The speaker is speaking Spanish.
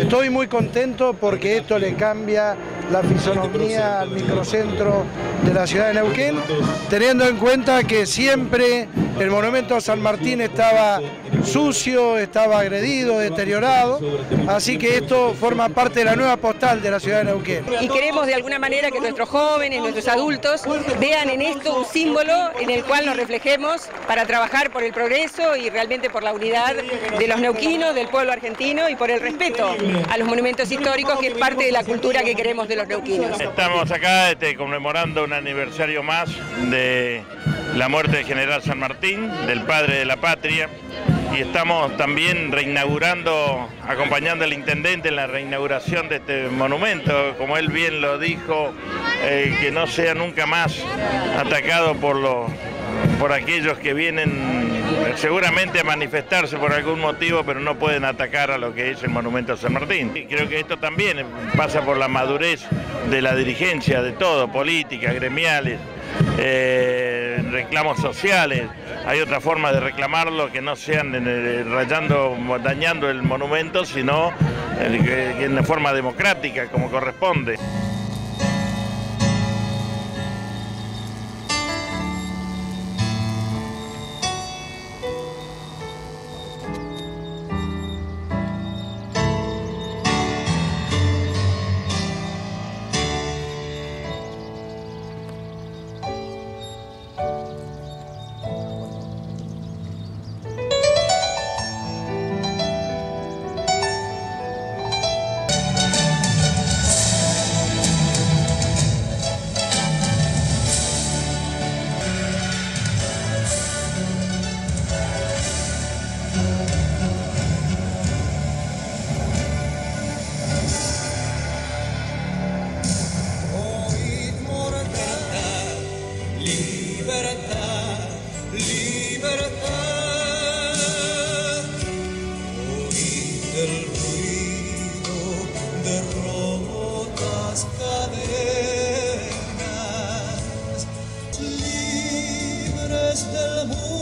Estoy muy contento porque esto le cambia la fisonomía al microcentro de la ciudad de Neuquén, teniendo en cuenta que siempre el monumento a San Martín estaba sucio, estaba agredido, deteriorado, así que esto forma parte de la nueva postal de la ciudad de Neuquén. Y queremos de alguna manera que nuestros jóvenes, nuestros adultos, vean en esto un símbolo en el cual nos reflejemos para trabajar por el progreso y realmente por la unidad de los neuquinos, del pueblo argentino y por el respeto a los monumentos históricos, que es parte de la cultura que queremos de los neuquinos. Estamos acá conmemorando un aniversario más de la muerte del general San Martín, del padre de la patria, y estamos también reinaugurando, acompañando al intendente en la reinauguración de este monumento, como él bien lo dijo, que no sea nunca más atacado por aquellos que vienen seguramente a manifestarse por algún motivo, pero no pueden atacar a lo que es el monumento a San Martín. Y creo que esto también pasa por la madurez de la dirigencia, de todo, políticas, gremiales, reclamos sociales. Hay otra forma de reclamarlo que no sean rayando, dañando el monumento, sino en forma democrática, como corresponde. El ruido de rotas cadenas, libres del mundo.